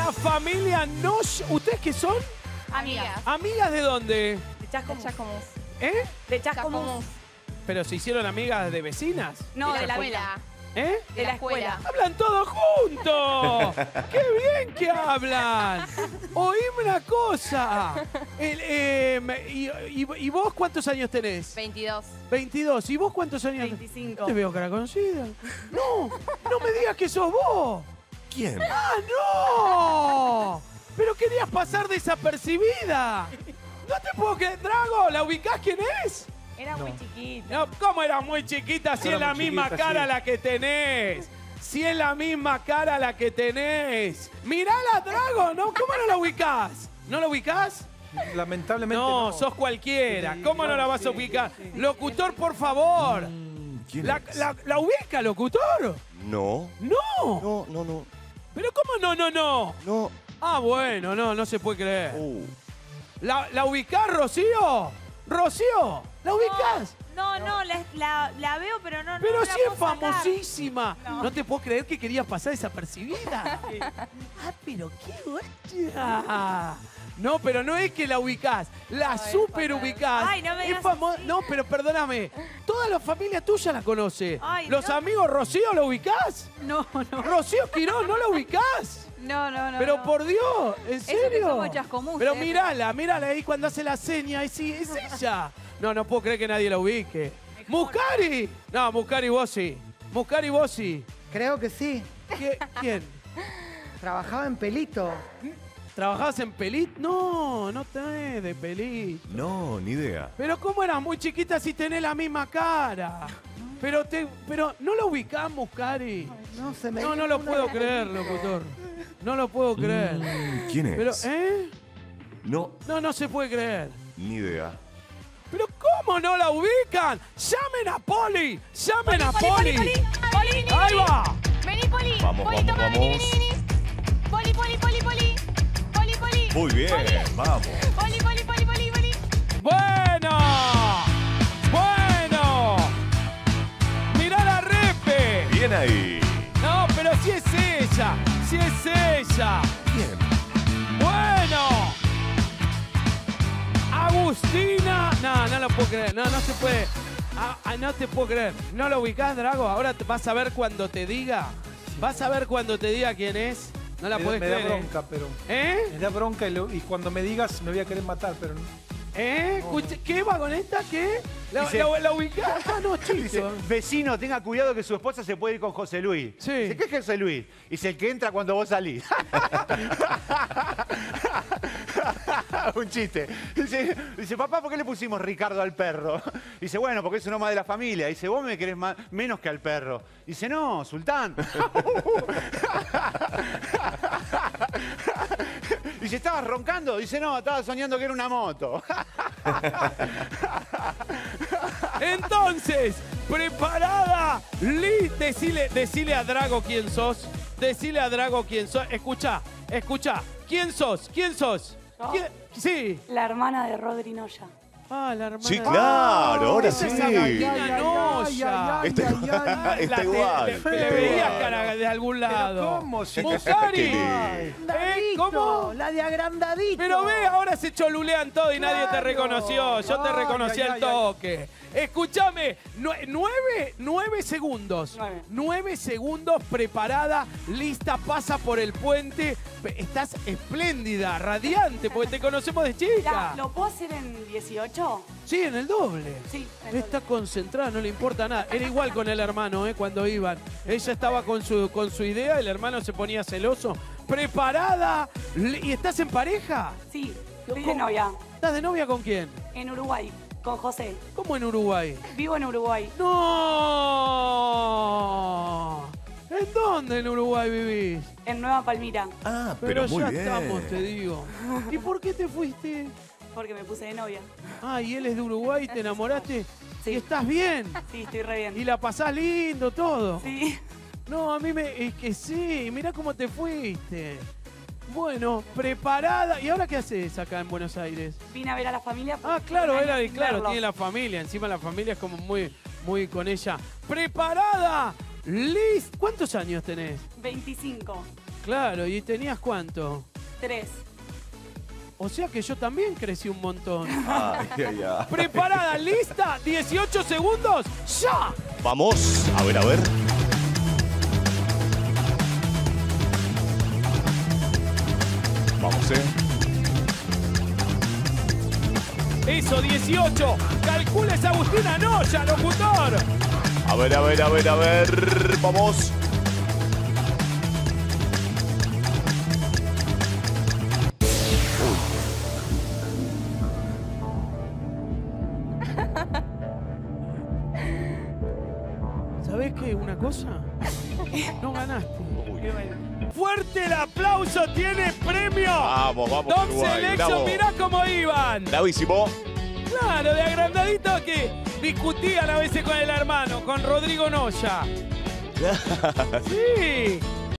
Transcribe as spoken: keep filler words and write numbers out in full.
la familia Nosh. ¿Ustedes qué son? Amigas. ¿Amigas de dónde? De Chascomús. ¿Eh? De Chascomús. ¿Pero se hicieron amigas de vecinas? No, de de la la escuela. ¿Eh? De la escuela. ¡Hablan todos juntos! ¡Qué bien que hablan! Oíme una cosa. El, eh, me- y, y- ¿Y vos cuántos años tenés? veintidós. veintidós. ¿Y vos cuántos años? veinticinco. Te veo cara conocida. No, no me digas que sos vos. ¿Quién? ¡Ah, no! Pero querías pasar desapercibida. No te puedo creer. Drago, ¿la ubicás quién es? Era muy chiquita. No, ¿cómo eras muy chiquita si Era es la muy misma chiquita, cara sí. la que tenés? Si es la misma cara la que tenés. Mirala, Drago, ¿no? ¿Cómo no la ubicás? ¿No la ubicás? Lamentablemente No, no. sos cualquiera. Sí, ¿Cómo no la vas a sí, ubicar? sí, sí. Locutor, por favor. ¿Quién ¿La, es? la, la ubica, locutor? No. No. No, no, no. ¿Pero cómo no, no, no? No. Ah, bueno, no, no se puede creer. Uh. ¿La, la ubicás, Rocío? ¿Rocío? ¿La ubicás? No, no, la, la, la veo, pero no, no Pero la sí puedo es sacar. famosísima. No. No. te puedo creer que querías pasar desapercibida. Ah, pero qué guacha. No, pero no es que la ubicás, la super ubicás. Ay, no me es digas famo- así. No, pero perdóname. Toda la familia tuya la conoce. Ay, Los no. amigos Rocío, ¿la ubicás? No, no. Rocío Quirón, ¿no la ubicás? No, no, no. Pero no. por Dios, ¿en Eso que serio? somos Chascomús, Pero eh, mírala, mírala ahí cuando hace la seña. Y sí, es ella. No, no puedo creer que nadie la ubique. ¡Muscari! No, Muscari vos sí. Muscari vos sí. Creo que sí. ¿Qué- ¿Quién? Trabajaba en Pelito. ¿Trabajabas en Pelit? No, no tenés de Pelit. No, ni idea. Pero ¿cómo eras muy chiquita si tenés la misma cara? Pero te, pero no lo ubicás, Muscari. No se me No, no lo puedo creer, locutor. No lo puedo creer. Mm, ¿Quién es? Pero, ¿eh? No, No, no se puede creer. ni idea. ¿Pero cómo no la ubican? ¡Llamen a Poli! ¡Llamen a Poli, Poli! Poli, Poli, vení, ¡Ahí vení. va! Vení, Poli. Vamos, Poli, vamos, toma, vamos. vení, vení, vení. Poli, Poli, Poli, Poli. Poli, Poli. Muy bien, Poli. vamos. Poli, Poli, Poli, Poli, Poli. ¡Bueno! ¡Bueno! ¡Mirá la repe! Bien ahí. No, pero si es ella, si es ella. Bien. ¡Bueno! Agustina. No, no lo puedo creer. No, no se puede. Ah, ah, no te puedo creer. ¿No lo ubicás, Drago? Ahora te vas a ver cuando te diga. Vas a ver cuando te diga quién es. No la Me, podés me da creer. ¿eh? bronca, pero... ¿Eh? Me da bronca y, lo- y cuando me digas me voy a querer matar, pero... no. ¿Eh? Escuche- ¿Qué va con esta? ¿Qué? ¿La, Dice- la, la ubicás? Ah, no, Dice, chiste. vecino, tenga cuidado que su esposa se puede ir con José Luis. Sí. Dice, ¿qué es José Luis? Dice, el que entra cuando vos salís. Un chiste. Dice, dice, papá, ¿por qué le pusimos Ricardo al perro? Dice, bueno, porque es un hombre de la familia. Dice, vos me querés más, menos que al perro. Dice, no, Sultán. Dice, ¿estabas roncando? Dice, no, estaba soñando que era una moto. Entonces, preparada, Liz, decile, decile a Drago quién sos. Decile a Drago quién sos. Escucha, escucha. ¿Quién sos? ¿Quién sos? ¿Yo? ¿Quién? Sí. La hermana de Rodri Noya. Ah, la hermana. Sí, claro, ahora esa sí. es Agustina Noya. Está igual. La Está te- igual. Le, está le veía igual. cara de algún lado. ¿cómo? Si- Muscari. Qué lindo. ¿Eh? Agrandadito, ¿Cómo? La de agrandadito. Pero ve, ahora se cholulean todo y nadie te Claro. reconoció. Yo te Ay, reconocí ay, al ay, toque. Escúchame, nue- nueve, nueve segundos. Nueve. Nueve segundos, preparada, lista, pasa por el puente. Pe- Estás espléndida, radiante, porque te conocemos de chica. La- ¿Lo puedo hacer en dieciocho? Sí, en el doble. Sí, en el Está concentrada, no le importa nada. Era igual con el hermano, ¿eh? Cuando iban. Ella estaba con su, con su idea, el hermano se ponía celoso. Preparada. li- ¿Y estás en pareja? Sí, estoy de ¿Cómo? novia. ¿Estás de novia con quién? En Uruguay, con José. ¿Cómo en Uruguay? Vivo en Uruguay. ¡No! ¿En dónde en Uruguay vivís? En Nueva Palmira, Ah, Pero, pero, muy ya bien. estamos, te digo. ¿Y por qué te fuiste? porque me puse de novia. Ah, y él es de Uruguay, ¿te enamoraste? Sí. ¿Y estás bien? Sí, estoy re ¿Y bien. la pasás lindo todo? Sí. No, a mí me... Es que sí, mirá cómo te fuiste. Bueno, preparada. ¿Y ahora qué haces acá en Buenos Aires? Vine a ver a la familia. Ah, porque claro, un año era de sin claro, verlos. tiene la familia. Encima la familia es como muy, muy con ella. ¡Preparada! Liz, ¿cuántos años tenés? veinticinco. Claro, ¿y tenías cuánto? Tres. O sea que yo también crecí un montón. Ay, ay, ay. ¿Preparada? ¿Lista? dieciocho segundos. ¡Ya! Vamos, a ver, a ver. Vamos, eh. Eso, dieciocho. Calcules Agustina Noya, locutor. A ver, a ver, a ver, a ver. Vamos. ¿Sabés qué? Una cosa. No ganaste. Fuerte el aplauso, tiene premio. Vamos, vamos, Top Uruguay, Selection, bravo. mirá cómo iban. Bravísimo. Claro, de agrandadito que discutían a veces con el hermano, con Rodrigo Noya. Sí.